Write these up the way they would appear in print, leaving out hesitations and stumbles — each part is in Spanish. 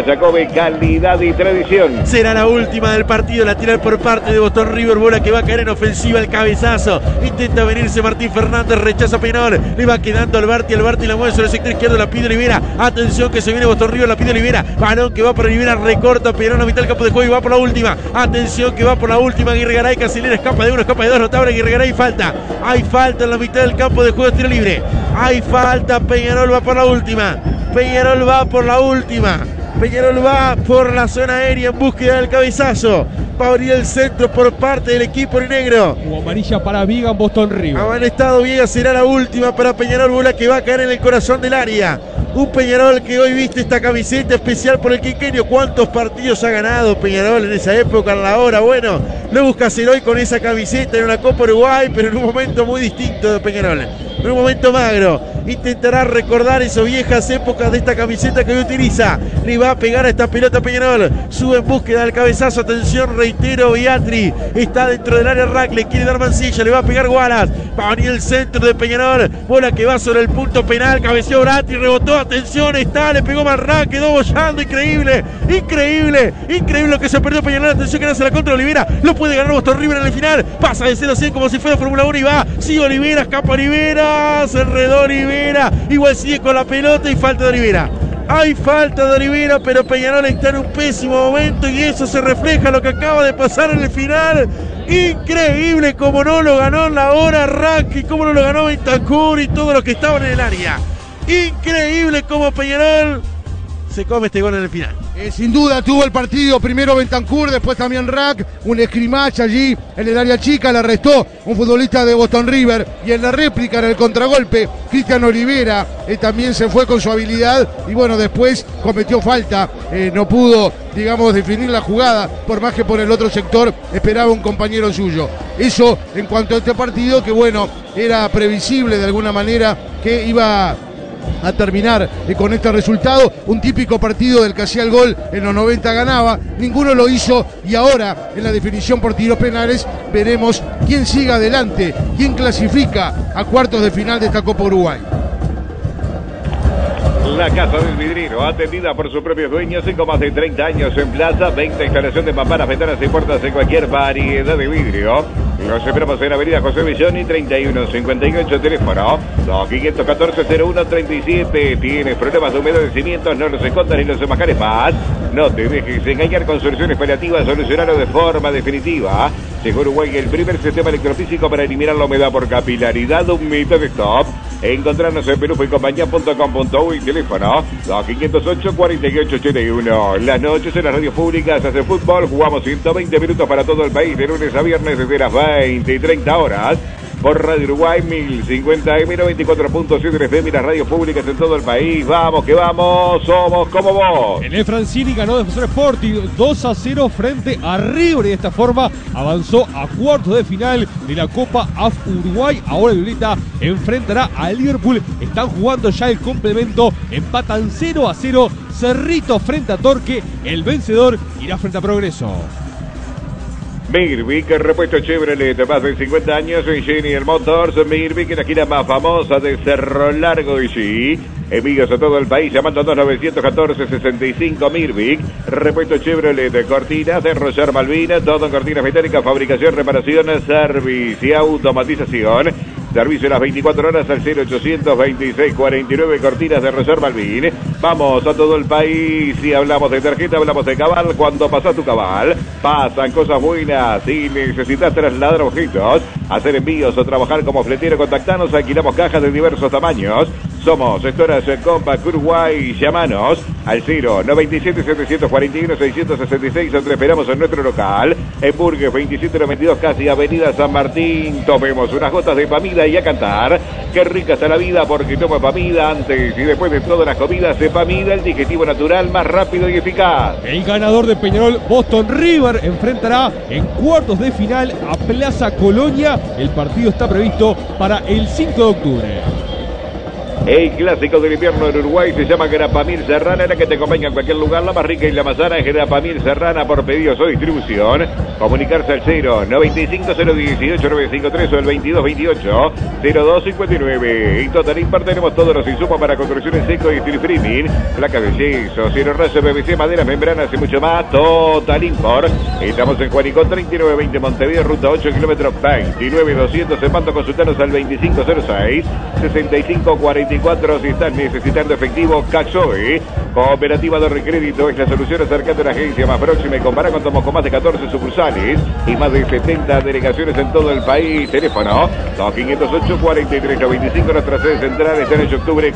Jacobe, calidad y tradición. Será la última del partido, lateral por parte de Boston River, bola que va a caer en ofensiva, el cabezazo, intenta venirse Martín Fernández, rechaza Peñarol, le va quedando al Barti la mueve sobre el sector izquierdo, la pide Olivera, atención que se viene Boston River, la pide Olivera, balón que va para Olivera, recorta Peñarol a mitad del campo de juego y va por la última, atención que va por la última, Aguirre Garay, Casilera escapa de uno, escapa de dos, notable Aguirre Garay, falta, hay falta en la mitad del campo de juego, tiro libre, hay falta, Peñarol va por la última, Peñarol va por la última. Peñarol va por la zona aérea en búsqueda del cabezazo. Va a abrir el centro por parte del equipo negro. Como amarilla para Vigan, Boston River. Amanestado Viegas, será la última para Peñarol. Bola que va a caer en el corazón del área. Un Peñarol que hoy viste esta camiseta especial por el quinquenio. ¿Cuántos partidos ha ganado Peñarol en esa época, en la hora? Bueno, lo busca hacer hoy con esa camiseta en una Copa Uruguay, pero en un momento muy distinto de Peñarol. En un momento magro. Intentará recordar esas viejas épocas de esta camiseta que hoy utiliza. Le va a pegar a esta pelota Peñarol. Sube en búsqueda del cabezazo. Atención, reitero, Beatri. Está dentro del área Rack. Le quiere dar Mancilla. Le va a pegar Wallace. Va a venir el centro de Peñarol. Bola que va sobre el punto penal. Cabeceó Beatri. Rebotó. Atención, está. Le pegó Marrán. Quedó bollando. Increíble. Increíble. Increíble lo que se perdió Peñarol. Atención que nace la contra Olivera. Lo puede ganar Boston River en el final. Pasa de 0-100 como si fuera Fórmula 1 y va. Sigue Olivera. Escapa Olivera. Se enredó Olivera. Igual sigue con la pelota y falta de Olivera. Hay falta de Olivera, pero Peñarol está en un pésimo momento y eso se refleja en lo que acaba de pasar en el final. Increíble como no lo ganó en la hora Rack y como no lo ganó Bentancur y todos los que estaban en el área. Increíble como Peñarol se come este gol en el final. Sin duda tuvo el partido, primero Bentancur, después también Rack, un escrimache allí en el área chica, le arrestó un futbolista de Boston River y en la réplica, en el contragolpe, Cristian Olivera también se fue con su habilidad y bueno, después cometió falta, no pudo, digamos, definir la jugada, por más que por el otro sector esperaba un compañero suyo. Eso en cuanto a este partido, que bueno, era previsible de alguna manera que iba a terminar con este resultado, un típico partido del que hacía el gol en los 90 ganaba, ninguno lo hizo y ahora en la definición por tiros penales veremos quién sigue adelante, quién clasifica a cuartos de final de esta Copa Uruguay. La Casa del Vidriero, atendida por sus propios dueños, con más de 30 años en plaza, 20 instalación de mamparas, ventanas y puertas en cualquier variedad de vidrio. Los esperamos en Avenida José Villoni, 3158, teléfono 2514-0137. ¿Tienes problemas de humedad de cimientos? No los escondas ni los emajares más. No te dejes engañar con soluciones paliativas, solucionarlo de forma definitiva. Llegó Uruguay el primer sistema electrofísico para eliminar la humedad por capilaridad, Humidad Stop. Encontrarnos en pelufoycompañía.com.uy, teléfono 2508-4881. Las noches en las radios públicas hace fútbol, jugamos 120 minutos para todo el país, de lunes a viernes desde las 20 y 30 horas. Por Radio Uruguay 1050M 94.7 FM y las radios públicas en todo el país. Vamos que vamos, somos como vos. En el Francini ganó Defensor Sporting 2-0 frente a River y de esta forma avanzó a cuartos de final de la Copa AF Uruguay. Ahora el Violeta enfrentará a Liverpool. Están jugando ya el complemento, empatan 0-0. Cerrito frente a Torque, el vencedor irá frente a Progreso. Mirvic, repuesto Chevrolet de más de 50 años en General Motors. Mirvic, la esquina más famosa de Cerro Largo y sí. Envíos a todo el país llamando a 2914-65 Mirvic. Repuesto Chevrolet de cortinas de Roger Malvina. Todo en cortinas metálicas, fabricación, reparación, servicio y automatización. Servicio las 24 horas al 0800-2649 cortinas de Roger Malvin. Vamos a todo el país. Si hablamos de tarjeta, hablamos de Cabal. Cuando pasas tu Cabal, pasan cosas buenas. Si necesitas trasladar objetos, hacer envíos o trabajar como fletero, contactanos. Alquilamos cajas de diversos tamaños. Somos Gestoras Compact Uruguay. Llamanos al 097-741-666. Donde esperamos en nuestro local. En Burgues 2792, casi Avenida San Martín. Tomemos unas gotas de Pamida y a cantar. Qué rica está la vida porque toma Pamida antes y después de todas las comidas. De Pamida, el digestivo natural más rápido y eficaz. El ganador de Peñarol, Boston River, enfrentará en cuartos de final a Plaza Colonia. El partido está previsto para el 5 de octubre. El clásico del invierno en Uruguay se llama Grapamil Serrana, la que te acompaña en cualquier lugar, la más rica y la más sana es Grapamil Serrana por pedidos o distribución. Comunicarse al 095 018 953 o el 2228 0259. En Total Impar tenemos todos los insumos para construcción en seco y steel framing, placas de yeso, cierre raso, PVC, maderas, membranas y mucho más. Total Import. Estamos en Juanico 3920 Montevideo, ruta 8, kilómetro 29200 en Pasto. Consultanos al 2506 6544 si estás necesitando efectivo. Caxoe, Cooperativa de Recrédito, es la solución. Acercate a la agencia más próxima y compara. Contamos con más de 14 sucursales y más de 70 delegaciones en todo el país. Teléfono 2508 4395. Nuestra sede central está en 8 de octubre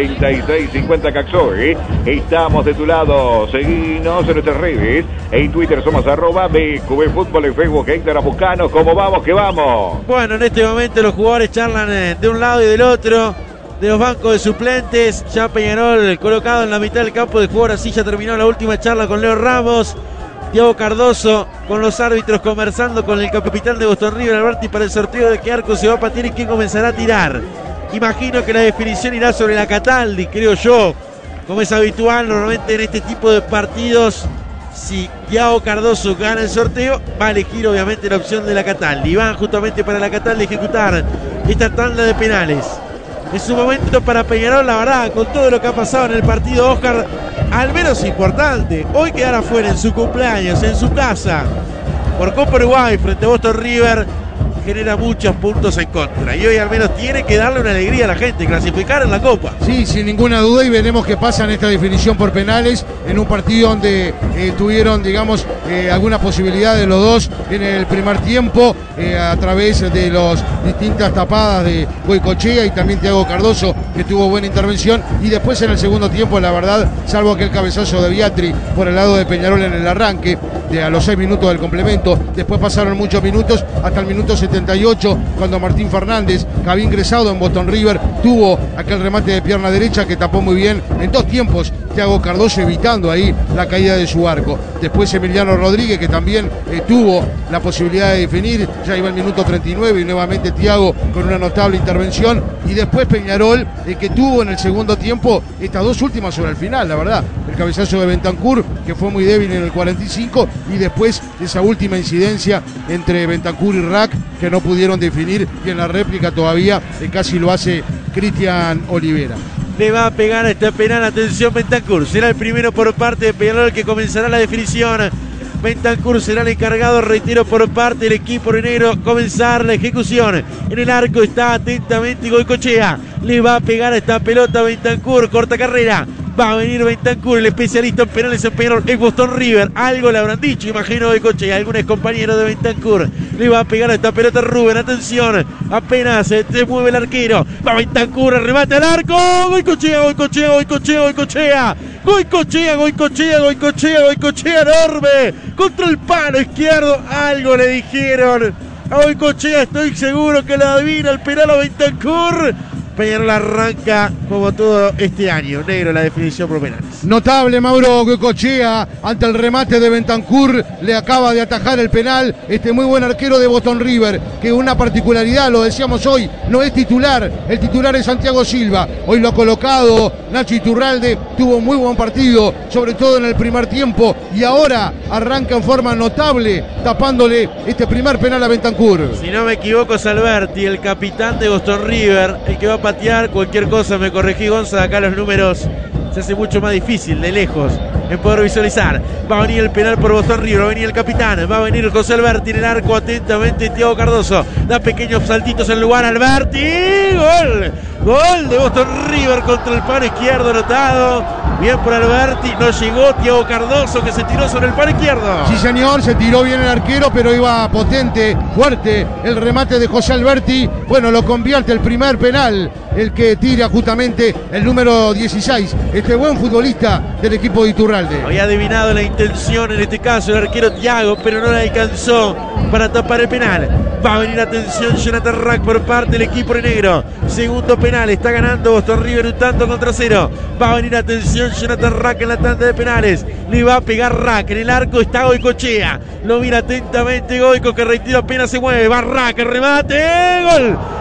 4650 Caxoe. Estamos de tu lado. Seguinos en nuestras redes. En Twitter somos @BQB Fútbol, en Facebook Héctor Buscanos. ¿Cómo vamos? ¿Qué vamos? Bueno, en este momento los jugadores charlan de un lado y del otro de los bancos de suplentes. Ya Peñarol colocado en la mitad del campo de juego. Así ya terminó la última charla con Leo Ramos. Thiago Cardoso con los árbitros conversando con el capitán de Boston River, Alberti, para el sorteo de qué arco se va a patear y quién comenzará a tirar. Imagino que la definición irá sobre la Cataldi, creo yo, como es habitual normalmente en este tipo de partidos. Si Thiago Cardoso gana el sorteo, va a elegir obviamente la opción de la Cataldi. Y van justamente para la Cataldi ejecutar esta tanda de penales. Es un momento para Peñarol, la verdad, con todo lo que ha pasado en el partido, Oscar, al menos importante. Hoy quedar afuera en su cumpleaños, en su casa, por Copa Uruguay frente a Boston River, genera muchos puntos en contra. Y hoy al menos tiene que darle una alegría a la gente, clasificar en la Copa. Sí, sin ninguna duda, y veremos qué pasa en esta definición por penales, en un partido donde tuvieron, digamos, alguna posibilidad de los dos en el primer tiempo, a través de las distintas tapadas de Goicoechea y también Thiago Cardoso, que tuvo buena intervención, y después en el segundo tiempo, la verdad, salvo aquel cabezazo de Biatri por el lado de Peñarol en el arranque, a los 6 minutos del complemento, después pasaron muchos minutos, hasta el minuto 78, cuando Martín Fernández, que había ingresado en Boston River, tuvo aquel remate de pierna derecha que tapó muy bien en 2 tiempos Thiago Cardoso, evitando ahí la caída de su arco. Después Emiliano Rodríguez, que también tuvo la posibilidad de definir, ya iba el minuto 39 y nuevamente Thiago con una notable intervención. Y después Peñarol, que tuvo en el segundo tiempo estas 2 últimas sobre el final, la verdad, el cabezazo de Bentancur, que fue muy débil en el 45, y después esa última incidencia entre Bentancur y Rack, que no pudieron definir, y en la réplica todavía casi lo hace Cristian Olivera. Le va a pegar a este penal, atención Bentancur, será el primero por parte de Peñarol que comenzará la definición. Bentancur será el encargado, reitero, por parte del equipo negro, comenzar la ejecución. En el arco está atentamente Goicoechea, le va a pegar a esta pelota Bentancur, corta carrera. Va a venir Bentancur, el especialista en penales en Peñarol, es Boston River. Algo le habrán dicho, imagino, de coche. Algún ex compañero de Bentancur. Le va a pegar a esta pelota Rubén. Atención, apenas se mueve el arquero. Va Bentancur, remate al arco. Goicoechea, Goicoechea, Goicoechea, Goicoechea. Goicoechea, Goicoechea, Goicoechea, Goicoechea enorme. Contra el palo izquierdo. Algo le dijeron a Goicoechea. Estoy seguro que la adivina el penal a Bentancur. Peñarol arranca como todo este año, negro, la definición por penales. Notable Mauro Goicoechea ante el remate de Bentancur, le acaba de atajar el penal este muy buen arquero de Boston River, que una particularidad, lo decíamos hoy, no es titular, el titular es Santiago Silva, hoy lo ha colocado Nacho Iturralde, tuvo muy buen partido, sobre todo en el primer tiempo, y ahora arranca en forma notable, tapándole este primer penal a Bentancur. Si no me equivoco es Alberti, el capitán de Boston River, el que va a patear. Cualquier cosa me corregí, Gonza, acá los números se hace mucho más difícil de lejos en poder visualizar. Va a venir el penal por Boston River, va a venir el capitán, va a venir José Alberti en el arco, atentamente Thiago Cardoso, da pequeños saltitos en lugar, Alberti, gol, gol de Boston River contra el palo izquierdo, anotado, bien por Alberti, no llegó Thiago Cardoso, que se tiró sobre el palo izquierdo. Sí señor, se tiró bien el arquero, pero iba potente, fuerte el remate de José Alberti, bueno, lo convierte el primer penal, el que tira justamente el número 16, este buen futbolista del equipo de Iturralde. Había adivinado la intención, en este caso el arquero Thiago, pero no la alcanzó para tapar el penal. Va a venir, atención, Jonathan Rack por parte del equipo negro. Segundo penal, está ganando Boston River un tanto contra 0. Va a venir, atención, Jonathan Rack en la tanda de penales. Le va a pegar Rack, en el arco está Goicoechea. Lo mira atentamente Goico, que reitero apenas se mueve. Va Rack, el remate, gol.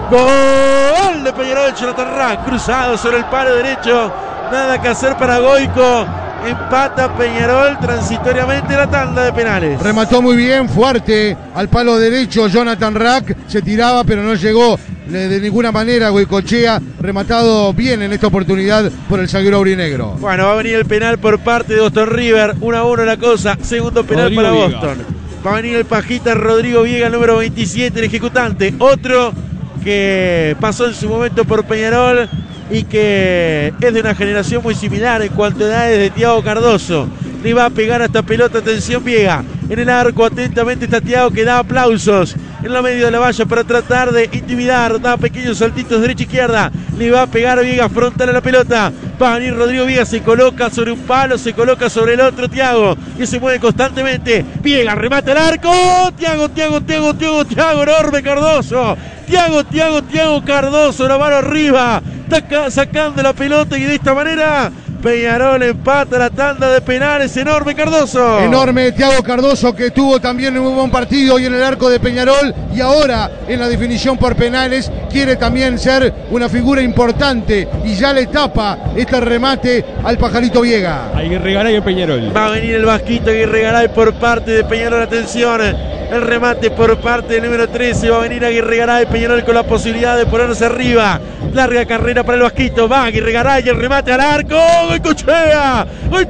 Gol de Peñarol, Jonathan Rack, cruzado sobre el palo derecho. Nada que hacer para Goico. Empata Peñarol transitoriamente la tanda de penales. Remató muy bien, fuerte, al palo derecho Jonathan Rack. Se tiraba pero no llegó de ninguna manera Goicoechea. Rematado bien en esta oportunidad por el zaguero aurinegro. Bueno, va a venir el penal por parte de Boston River. 1-1 la cosa. Segundo penal Rodrigo para Viega. Boston. Va a venir el pajita Rodrigo Viega, el número 27, el ejecutante. Otro que pasó en su momento por Peñarol y que es de una generación muy similar en cuanto a edades de Thiago Cardoso. Le va a pegar a esta pelota, atención Viega. En el arco, atentamente está Thiago, que da aplausos en la medio de la valla para tratar de intimidar. Da pequeños saltitos derecha-izquierda. Le va a pegar Viega frontal a la pelota. Va a venir Rodrigo Viega, se coloca sobre un palo, se coloca sobre el otro Thiago y se mueve constantemente. Viega remata el arco. Thiago, enorme Cardoso. Thiago Cardoso, la mano arriba. Está sacando la pelota y de esta manera Peñarol empata la tanda de penales. Enorme Cardoso. Enorme Thiago Cardoso, que tuvo también un muy buen partido y en el arco de Peñarol, y ahora en la definición por penales quiere también ser una figura importante y ya le tapa este remate al pajarito Viega. Aguirre Garay en Peñarol. Va a venir el vasquito Aguirre Garay por parte de Peñarol. Atención, el remate por parte del número 13. Va a venir Aguirre Garay. Peñarol con la posibilidad de ponerse arriba. Larga carrera para el vasquito. Va Aguirre Garay, el remate al arco. Goicoechea.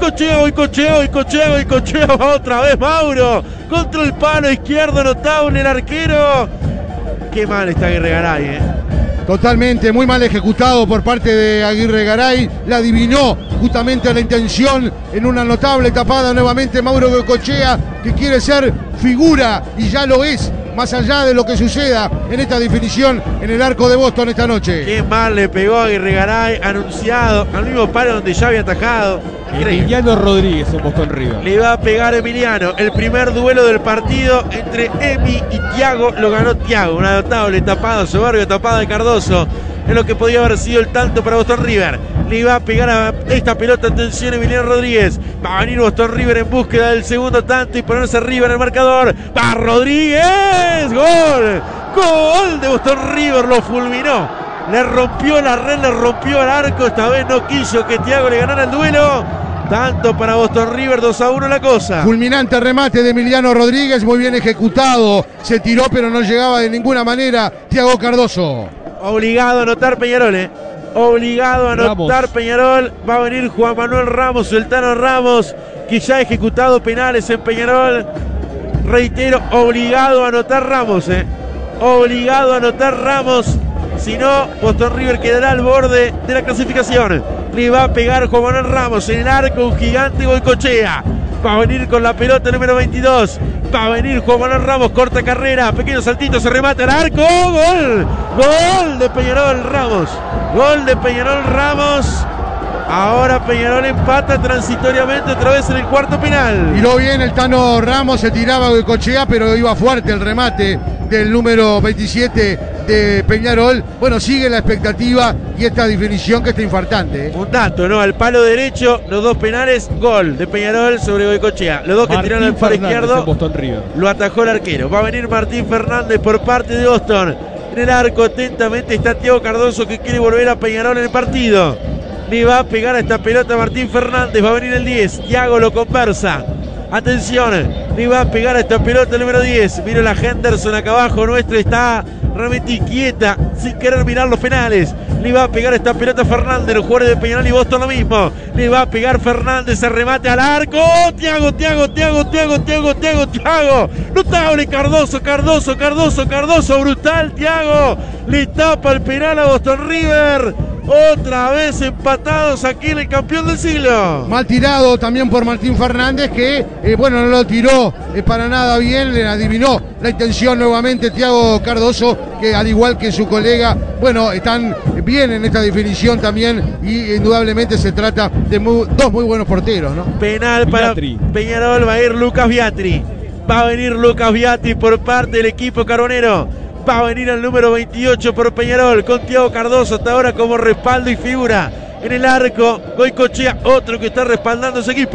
Va otra vez Mauro. Contra el palo izquierdo, notable el arquero. Qué mal está Aguirre Garay, Totalmente, muy mal ejecutado por parte de Aguirre Garay. La adivinó justamente la intención en una notable tapada nuevamente Mauro Goicoechea, que quiere ser figura y ya lo es, más allá de lo que suceda en esta definición en el arco de Boston esta noche. Qué mal le pegó a Aguirre Garay, anunciado al mismo palo donde ya había atajado. Emiliano Rodríguez en Boston River. Le va a pegar Emiliano. El primer duelo del partido entre Emi y Thiago lo ganó Thiago. Una notable tapada, soberbia tapada de Cardoso. Es lo que podía haber sido el tanto para Boston River. Le va a pegar a esta pelota, atención, Emiliano Rodríguez. Va a venir Boston River en búsqueda del segundo tanto y ponerse arriba en el marcador. Va Rodríguez. Gol. Gol de Boston River. Lo fulminó. Le rompió la red, le rompió el arco. Esta vez no quiso que Thiago le ganara el duelo. Tanto para Boston River, 2-1 la cosa. Fulminante remate de Emiliano Rodríguez, muy bien ejecutado. Se tiró pero no llegaba de ninguna manera Thiago Cardoso. Obligado a anotar Peñarol, Obligado a anotar Peñarol. Va a venir Juan Manuel Ramos, Sultano Ramos, que ya ha ejecutado penales en Peñarol. Reitero, obligado a anotar Ramos, Obligado a anotar Ramos. Si no, Boston River quedará al borde de la clasificación. Le va a pegar Juan Manuel Ramos en el arco, un gigante Goicoechea. Va a venir con la pelota número 22. Va a venir Juan Manuel Ramos, corta carrera, pequeño saltito, se remata el arco. ¡Gol! Gol de Peñarol Ramos. Gol de Peñarol Ramos. Ahora Peñarol empata transitoriamente otra vez en el cuarto penal. Tiró bien el Tano Ramos, se tiraba Goicoechea, pero iba fuerte el remate del número 27 de Peñarol. Bueno, sigue la expectativa y esta definición que está infartante. Un dato, ¿no? Al palo derecho, los dos penales, gol de Peñarol sobre Goicoechea. Los dos que tiraron al palo izquierdo, lo atajó el arquero. Va a venir Martín Fernández por parte de Boston. En el arco atentamente está Thiago Cardoso, que quiere volver a Peñarol en el partido. Le va a pegar a esta pelota Martín Fernández. Va a venir el 10. Thiago lo conversa. Atención. Le va a pegar a esta pelota el número 10. Mira la Henderson acá abajo nuestro. Está realmente inquieta, sin querer mirar los penales. Le va a pegar esta pelota Fernández. Los jugadores de Peñarol y Boston lo mismo. Le va a pegar Fernández. Se remate al arco. Thiago. Notable Cardoso. Brutal Thiago. Le tapa el penal a Boston River. Otra vez empatados aquí en el campeón del siglo. Mal tirado también por Martín Fernández, que bueno, no lo tiró para nada bien, le adivinó la intención nuevamente Thiago Cardoso, que al igual que su colega, bueno, están bien en esta definición también y indudablemente se trata de dos muy buenos porteros, ¿no? Penal para Peñarol, va a ir Lucas Biatri. Va a venir Lucas Biatri por parte del equipo carbonero. Va a venir el número 28 por Peñarol con Thiago Cardoso hasta ahora como respaldo y figura. En el arco, Goicoechea, otro que está respaldando ese equipo.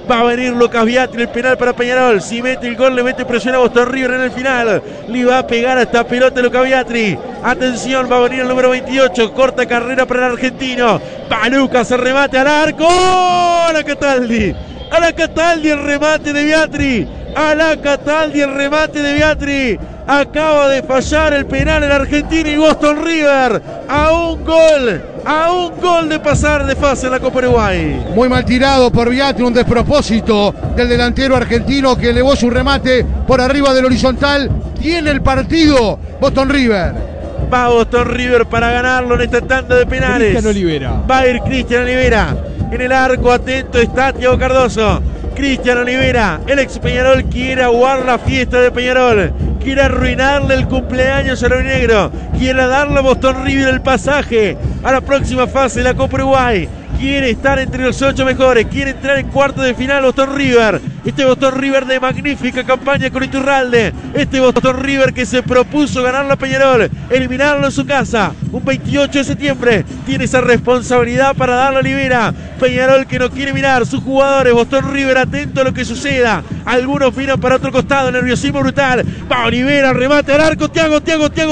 Va a venir Lucas Biatri, el penal para Peñarol. Si mete el gol, le mete presión a Boston River en el final. Le va a pegar a esta pelota Lucas Biatri. Atención, va a venir el número 28. Corta carrera para el argentino. Va Lucas, el remate al arco. A la Cataldi. A la Cataldi el remate de Biatri. A la Cataldi el remate de Biatri. Acaba de fallar el penal el argentino y Boston River a un gol de pasar de fase en la Copa Uruguay. Muy mal tirado por Biatri, un despropósito del delantero argentino que elevó su remate por arriba del horizontal. Tiene el partido Boston River. Va Boston River para ganarlo en esta tanda de penales. Cristian Olivera. Va a ir Cristian Olivera. En el arco atento está Thiago Cardoso. Cristian Olivera, el ex Peñarol, quiere aguar la fiesta de Peñarol. Quiere arruinarle el cumpleaños a lo negro. Quiere darle a Boston River el pasaje a la próxima fase de la Copa Uruguay. Quiere estar entre los 8 mejores. Quiere entrar en cuartos de final Boston River. Este Boston River de magnífica campaña con Iturralde. Este Boston River que se propuso ganarlo a Peñarol, eliminarlo en su casa. Un 28 de septiembre. Tiene esa responsabilidad para darle a Olivera. Peñarol que no quiere mirar sus jugadores. Boston River atento a lo que suceda. Algunos miran para otro costado. Nerviosismo brutal. Va Olivera, remate al arco. Thiago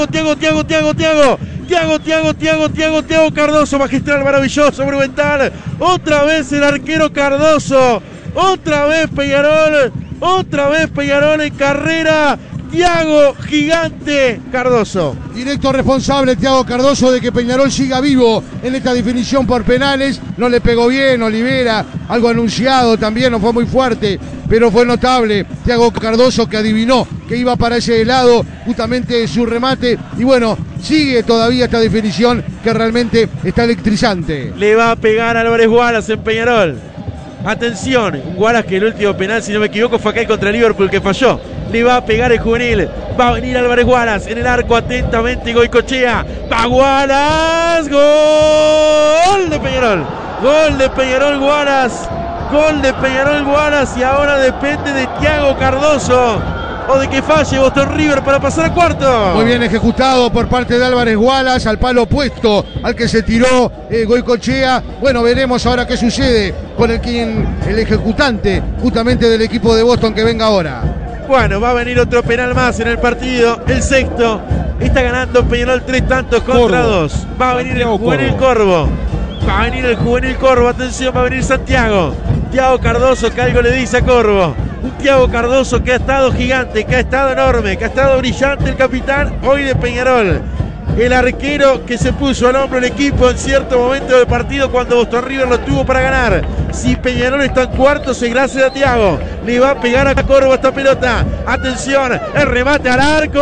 Cardoso, magistral, maravilloso, monumental. Otra vez el arquero Cardoso. Otra vez Peñarol en carrera. Thiago Gigante Cardoso. Directo responsable Thiago Cardoso de que Peñarol siga vivo en esta definición por penales. No le pegó bien Olivera, algo anunciado también, no fue muy fuerte, pero fue notable Thiago Cardoso que adivinó que iba para ese lado justamente su remate. Y bueno, sigue todavía esta definición que realmente está electrizante. Le va a pegar a Álvarez Wallace en Peñarol. Atención, Wallace que el último penal, si no me equivoco, fue aquel contra el Liverpool que falló. Le va a pegar el juvenil. Va a venir Álvarez Wallace en el arco atentamente Goicoechea. Va Wallace. Gol de Peñarol. Gol de Peñarol Wallace. Gol de Peñarol Wallace. Y ahora depende de Thiago Cardoso o de que falle Boston River para pasar a cuarto. Muy bien ejecutado por parte de Álvarez Wallace al palo opuesto al que se tiró Goicoechea. Bueno, veremos ahora qué sucede con el ejecutante justamente del equipo de Boston que venga ahora. Bueno, va a venir otro penal más en el partido, el sexto. Está ganando Peñarol 3 tantos contra 2. Va a venir el juvenil Corvo. Va a venir el juvenil Corvo. Atención, va a venir Santiago. Thiago Cardoso que algo le dice a Corvo. Un Thiago Cardoso que ha estado gigante, que ha estado enorme, que ha estado brillante el capitán hoy de Peñarol. El arquero que se puso al hombro el equipo en cierto momento del partido cuando Boston River lo tuvo para ganar. Si Peñarol está en cuartos es gracias a Thiago. Le va a pegar a Corvo esta pelota. Atención, el remate al arco.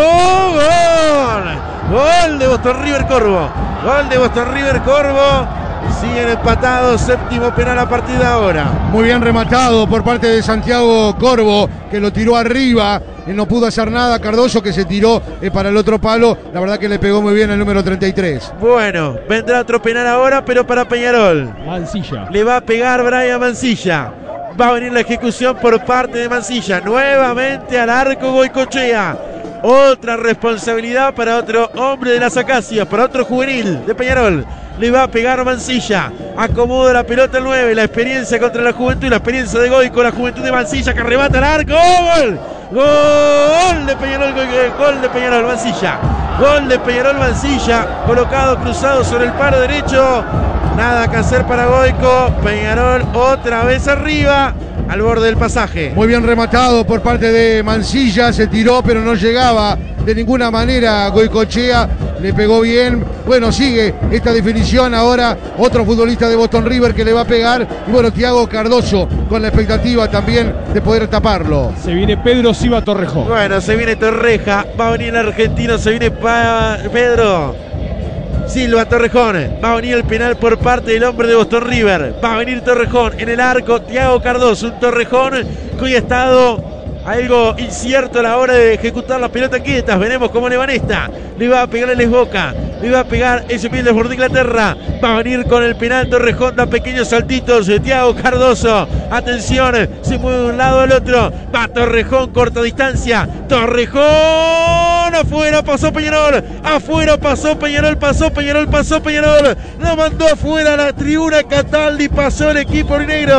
¡Gol! Gol de Boston River Corvo. Gol de Boston River Corvo. Siguen empatados, séptimo penal a partir de ahora. Muy bien rematado por parte de Santiago Corvo, que lo tiró arriba. No pudo hacer nada. Cardoso que se tiró para el otro palo. La verdad que le pegó muy bien el número 33. Bueno, vendrá otro penal ahora, pero para Peñarol. Mancilla. Le va a pegar Brian Mancilla. Va a venir la ejecución por parte de Mancilla. Nuevamente al arco Goicoechea. Otra responsabilidad para otro hombre de las Acacias, para otro juvenil de Peñarol. Le va a pegar Mancilla. Acomoda la pelota el 9. La experiencia contra la juventud. La experiencia de Goico. La juventud de Mancilla que remata al arco. ¡Gol! Gol de Peñarol. Gol de Peñarol Mancilla. Gol de Peñarol Mancilla. Colocado cruzado sobre el palo derecho. Nada que hacer para Goico. Peñarol otra vez arriba. Al borde del pasaje. Muy bien rematado por parte de Mancilla. Se tiró pero no llegaba de ninguna manera Goicoechea. Le pegó bien. Bueno, sigue esta definición ahora. Otro futbolista de Boston River que le va a pegar. Y bueno, Thiago Cardoso con la expectativa también de poder taparlo. Se viene Pedro Silva Torrejón. Bueno, se viene Torreja. Va a venir el argentino. Se viene Pedro Silva Torrejón. Va a venir el penal por parte del hombre de Boston River. Va a venir Torrejón en el arco. Thiago Cardoso. Un Torrejón que hoy ha estado algo incierto a la hora de ejecutar la pelota quietas. Veremos cómo le van esta. Le va a pegar el Boca. Le va a pegar ese pie por Inglaterra. Va a venir con el penal Torrejón. Da pequeños saltitos de Thiago Cardoso. Atención. Se mueve de un lado al otro. Va Torrejón. Corta distancia. Torrejón. Afuera pasó Peñarol. Afuera pasó Peñarol. Pasó Peñarol. Lo mandó afuera a la tribuna Cataldi. Pasó el equipo negro.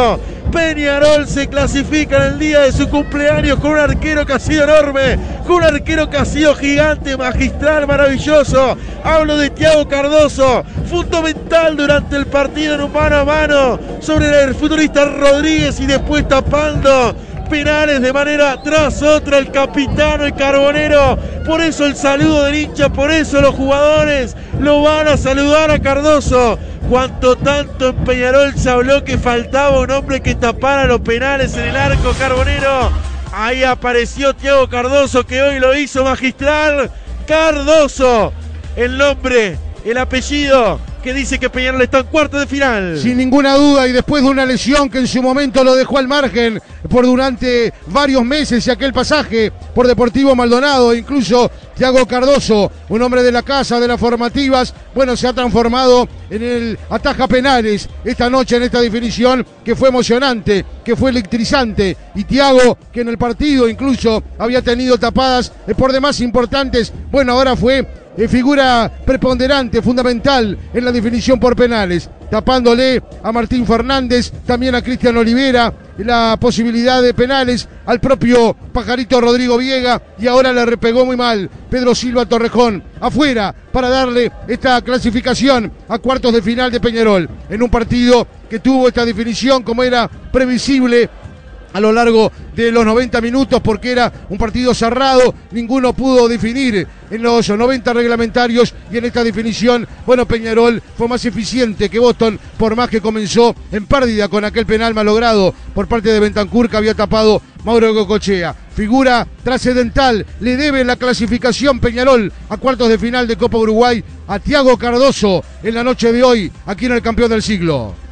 Peñarol se clasifica en el día de su cumpleaños con un arquero que ha sido enorme, con un arquero que ha sido gigante, magistral, maravilloso. Hablo de Thiago Cardoso, fundamental durante el partido en un mano a mano sobre el futbolista Rodríguez y después tapando penales de manera tras otra el capitano, el carbonero. Por eso el saludo del hincha, por eso los jugadores lo van a saludar a Cardoso. Cuanto tanto en Peñarol se habló que faltaba un hombre que tapara los penales en el arco carbonero. Ahí apareció Thiago Cardoso, que hoy lo hizo magistral. Cardoso, el nombre, el apellido que dice que Peñarol está en cuartos de final. Sin ninguna duda, y después de una lesión que en su momento lo dejó al margen por durante varios meses y aquel pasaje por Deportivo Maldonado, incluso Thiago Cardoso, un hombre de la casa, de las formativas, bueno, se ha transformado en el ataja penales esta noche en esta definición que fue emocionante, que fue electrizante, y Thiago, que en el partido incluso había tenido tapadas por demás importantes, bueno, ahora fue figura preponderante, fundamental en la definición por penales, tapándole a Martín Fernández, también a Cristian Olivera, la posibilidad de penales al propio Pajarito Rodrigo Viega, y ahora le repegó muy mal Pedro Silva Torrejón, afuera para darle esta clasificación a cuartos de final de Peñarol, en un partido que tuvo esta definición como era previsible a lo largo de los 90 minutos, porque era un partido cerrado, ninguno pudo definir en los 90 reglamentarios, y en esta definición, bueno, Peñarol fue más eficiente que Boston, por más que comenzó en pérdida con aquel penal malogrado por parte de Bentancur que había tapado Mauro Gocochea. Figura trascendental, le debe la clasificación Peñarol a cuartos de final de Copa Uruguay a Thiago Cardoso en la noche de hoy, aquí en el Campeón del Siglo.